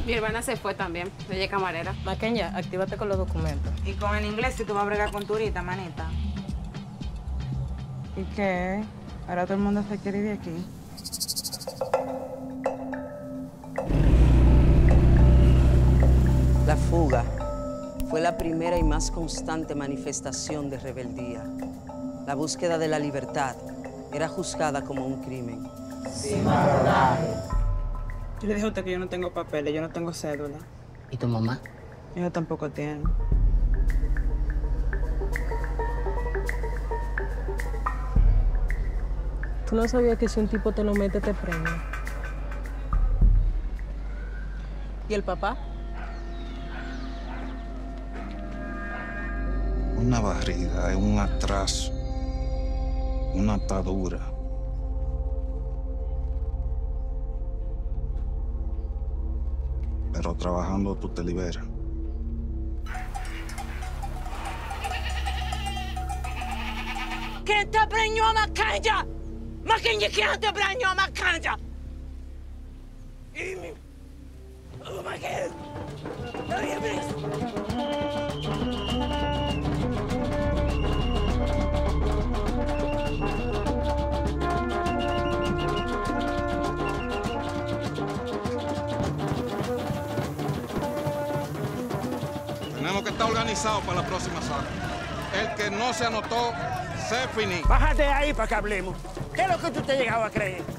Mi hermana se fue también. Ella es camarera. Maqueña, actívate con los documentos. Y con el inglés, si tú vas a bregar con turista, manita. ¿Y qué? Ahora todo el mundo se quiere ir de aquí. La fuga fue la primera y más constante manifestación de rebeldía. La búsqueda de la libertad era juzgada como un crimen. Sin rodaje. Yo le dije a usted que yo no tengo papeles, yo no tengo cédula. ¿Y tu mamá? Ella tampoco tiene. ¿Tú no sabías que si un tipo te lo mete, te premia? ¿Y el papá? Una barriga es un atraso, una atadura. Pero trabajando tú te liberas. ¿Quién te preñó a Maqueña? Maqueña, ¿quién te preñó a Maqueña? Oh my God. Tenemos que estar organizados para la próxima sala. El que no se anotó, se finí. Bájate ahí para que hablemos. ¿Qué es lo que tú te has llegado a creer?